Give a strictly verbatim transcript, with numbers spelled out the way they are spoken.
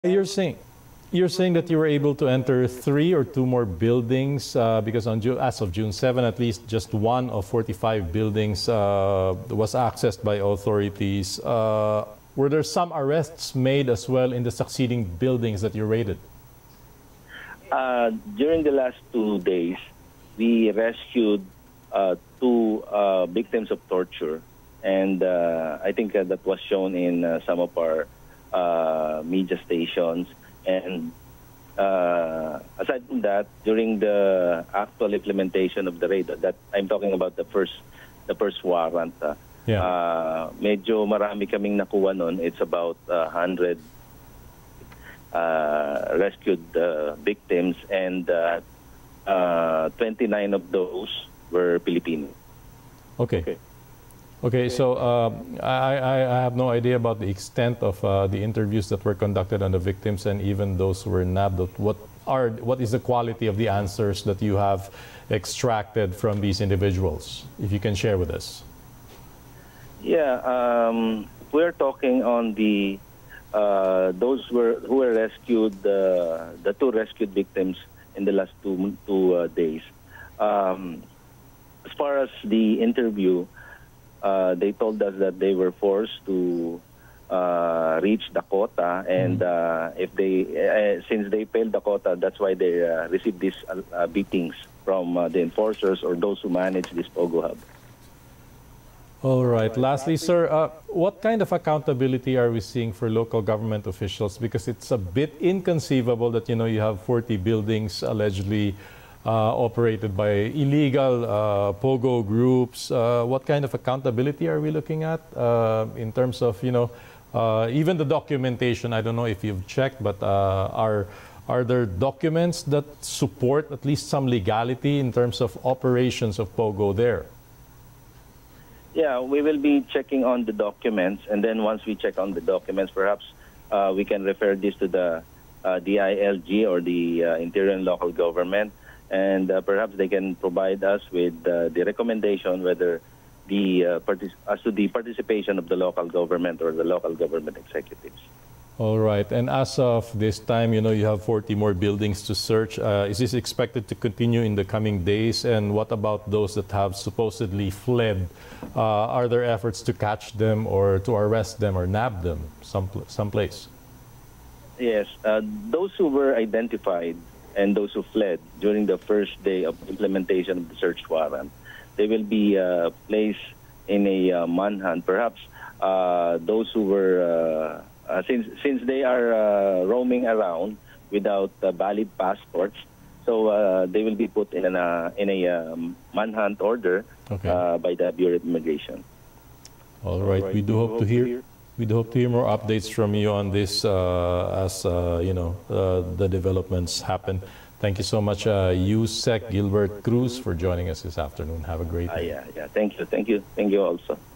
You're saying you're saying that you were able to enter three or two more buildings uh, because on June, as of June seventh, at least just one of forty-five buildings uh, was accessed by authorities. Uh, were there some arrests made as well in the succeeding buildings that you raided? Uh, during the last two days, we rescued uh, two uh, victims of torture, and uh, I think uh, that was shown in uh, some of our uh, media stations. And uh, aside from that, during the actual implementation of the raid, that I'm talking about the first, the first warrant. Uh, yeah. uh, medyo marami kaming nakuha nun. It's about uh, one hundred uh, rescued uh, victims, and uh, uh, twenty-nine of those were Filipino. Okay. Okay. Okay, so uh, I, I have no idea about the extent of uh, the interviews that were conducted on the victims and even those who were nabbed. What are what is the quality of the answers that you have extracted from these individuals, if you can share with us? Yeah, um, we're talking on the uh, those were who were rescued, uh, the two rescued victims in the last two two uh, days. Um, as far as the interview. Uh, they told us that they were forced to uh, reach the quota, and uh, if they, uh, since they failed the quota, that's why they uh, received these uh, beatings from uh, the enforcers or those who manage this Pogo Hub. All right. Lastly, sir, uh, what kind of accountability are we seeing for local government officials? Because it's a bit inconceivable that, you know, you have forty buildings allegedly Uh, operated by illegal uh, Pogo groups. Uh, what kind of accountability are we looking at uh, in terms of, you know, uh, even the documentation? I don't know if you've checked, but uh, are are there documents that support at least some legality in terms of operations of Pogo there? Yeah, we will be checking on the documents, and then once we check on the documents, perhaps uh, we can refer this to the uh, D I L G or the uh, Interior and Local Government. And uh, perhaps they can provide us with uh, the recommendation whether the uh, as to the participation of the local government or the local government executives. All right. And as of this time, you know, you have forty more buildings to search. Uh, is this expected to continue in the coming days? And what about those that have supposedly fled? Uh, are there efforts to catch them or to arrest them or nab them some someplace? Yes. Uh, those who were identified and those who fled during the first day of implementation of the search warrant, they will be uh, placed in a uh, manhunt. Perhaps uh, those who were, uh, uh, since since they are uh, roaming around without uh, valid passports, so uh, they will be put in a uh, in a um, manhunt order okay. uh, by the Bureau of Immigration. All right, we do hope to hear. We do hope to hear more updates from you on this uh, as uh, you know uh, the developments happen. Thank you so much, uh, Yusek Gilbert Cruz, for joining us this afternoon. Have a great day. Uh, yeah, yeah. Thank you, thank you, thank you also.